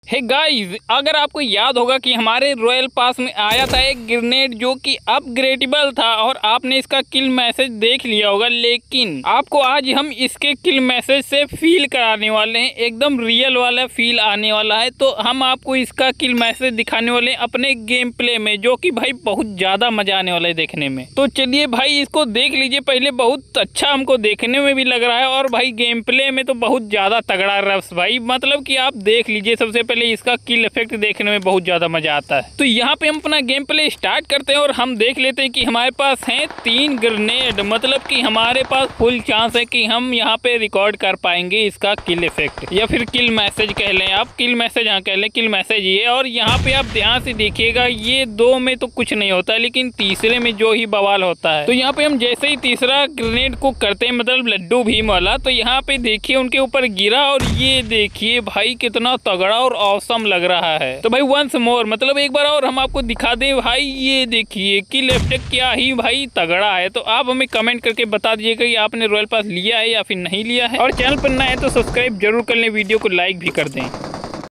Hey guys, अगर आपको याद होगा कि हमारे रॉयल पास में आया था एक ग्रेनेड जो कि अपग्रेडेबल था और आपने इसका किल मैसेज देख लिया होगा, लेकिन आपको आज हम इसके किल मैसेज से फील कराने वाले हैं। एकदम रियल वाला फील आने वाला है। तो हम आपको इसका किल मैसेज दिखाने वाले हैं अपने गेम प्ले में, जो कि भाई बहुत ज़्यादा मजा आने वाला है देखने में। तो चलिए भाई इसको देख लीजिए। पहले बहुत अच्छा हमको देखने में भी लग रहा है और भाई गेम प्ले में तो बहुत ज़्यादा तगड़ा रफ्स भाई, मतलब कि आप देख लीजिए। सबसे पहले इसका किल इफेक्ट देखने में बहुत ज्यादा मजा आता है। तो यहाँ पे हम अपना गेम प्ले स्टार्ट करते हैं और हम देख लेते हैं कि हमारे पास हैं 3 ग्रेनेड, मतलब कि हमारे पास फुल चांस है कि हम यहाँ पे रिकॉर्ड कर पाएंगे इसका किल इफेक्ट, या फिर किल मैसेज कह लें आप। किल मैसेज हाँ कह लें, किल मैसेज ये। और यहाँ पे आप ध्यान से देखिएगा, ये 2 में तो कुछ नहीं होता, लेकिन तीसरे में जो ही बवाल होता है। तो यहाँ पे हम जैसे ही तीसरा ग्रेनेड को करते हैं, मतलब लड्डू भीम वाला, तो यहाँ पे देखिए उनके ऊपर गिरा और ये देखिए भाई कितना तगड़ा और औसम लग रहा है। तो भाई वंस मोर, मतलब एक बार और हम आपको दिखा दें भाई, ये देखिए किल इफेक्ट क्या ही भाई तगड़ा है। तो आप हमें कमेंट करके बता दीजिएगा कि आपने रॉयल पास लिया है या फिर नहीं लिया है, और चैनल पर नया है तो सब्सक्राइब जरूर कर लें, वीडियो को लाइक भी कर दें।